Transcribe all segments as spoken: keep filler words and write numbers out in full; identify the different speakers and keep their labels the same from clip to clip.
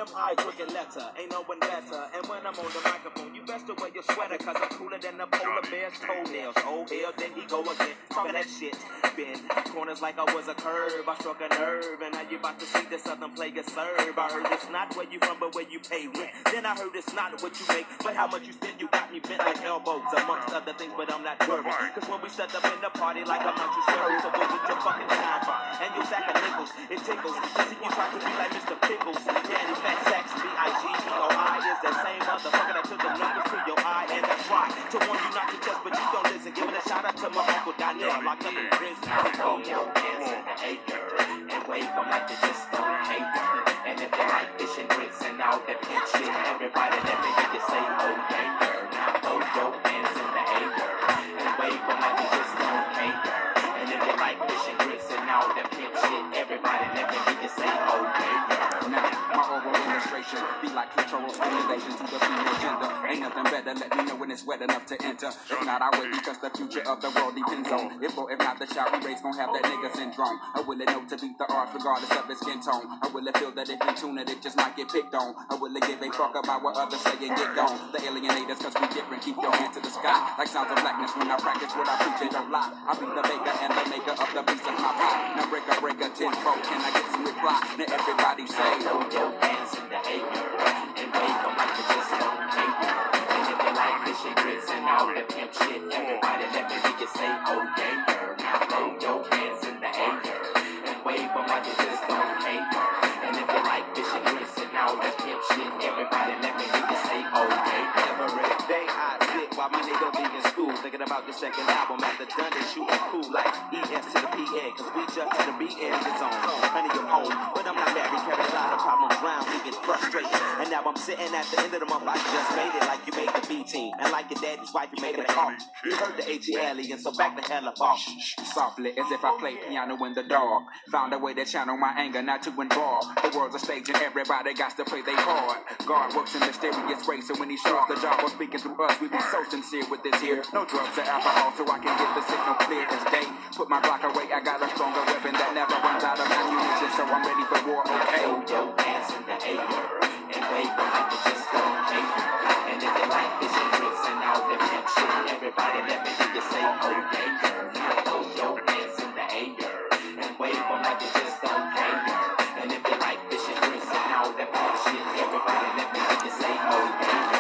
Speaker 1: I took a letter, ain't no one better. And when I'm on the microphone, you best to wear your sweater, cause I'm cooler than the polar bear's toenails. Oh hell, there he go again, talking that shit. Bend corners like I was a curve, I struck a nerve, and now you about to see the southern player serve. I heard it's not where you from, but where you pay rent. Then I heard it's not what you make, but how much you spend. You got me bent like elbows, amongst other things, but I'm not worried. Cause when we set up in the party like a bunch of stories, so go get your fucking time from and your sack of nickels. It tickles to see you try to be like Mister Pickles. Danny Fat Sacks, B I G G O I is that same motherfucker that took the numbers to your eye, and that's why to warn you not to test, but you don't listen. Giving a shout out to my uncle Donnell, locked up in prison.
Speaker 2: Throw your hands in the air and wave them like you just don't care. And if they like fish and grits and all that pimp shit, everybody let me hear you say, oh yeah. Now throw your hands in the air and wave them like you just don't care. And if you like fish and grits and all that pimp shit, everybody let me hear you say, oh yeah.
Speaker 3: Now, my oral illustration be like clitoral stimulation to the female gender. Ain't nothing better, let me know when it's wet enough to enter. If not, I wait because the future of the world depends on if or if not the shouty race gon' have that nigga syndrome. I will it know to beat the odds regardless of its skin tone. I will it feel that if you tune it, it just might get picked on. I will it give a fuck about what others say and get gone. The alienators, cause we different, keep your hand to the sky. Like sounds of blackness when I practice what I preach, it don't lie. I be the baker and the maker of the piece of my pie. Now break a break a tenfold, can I get some reply? Now everybody say,
Speaker 2: throw your hands in the air and wave them like you just don't care. And if you like fish and grits and all that pimp shit, everybody let me hear you say, oh yeah. Now throw your hands in the air and wave them like you just don't care. And if you like fish and grits and all that pimp shit, everybody let me hear you say, oh yeah.
Speaker 1: Every day I sit while my nigga be in school, thinking about the second album after done and shooting cool like E S to the P N, cause we just to the B N is on. Honey, I'm home, but I'm not married, carry a lot of problems round, leaving frustrated. And now I'm sitting at the end of the month, I just made it like you made the B team, and like your daddy's wife, you making a call. You heard the H E alien, so back the hell up off.
Speaker 3: Softly, as if I play piano in the dark. Found a way to channel my anger, not to involve. The world's a stage and everybody got to play their part. God works in mysterious ways, so when he starts the job of speaking through us, we be so sincere with this here. No drugs or alcohol, so I can get the signal clear as day. Put my block away, I got a stronger weapon that never runs out of ammunition, so I'm ready for war, okay?
Speaker 2: Throw your hands in the air and wave them like you just don't care. And if you like fish and grits and all that pimp shit, everybody let me hear you say, oh yeah. Now throw your hands in the air and wave them like you just don't care. And if you like fish and grits and all that pimp shit, everybody let me hear you say, oh yeah.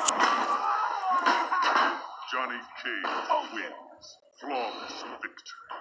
Speaker 4: Johnny Cage wins. Flawless victory.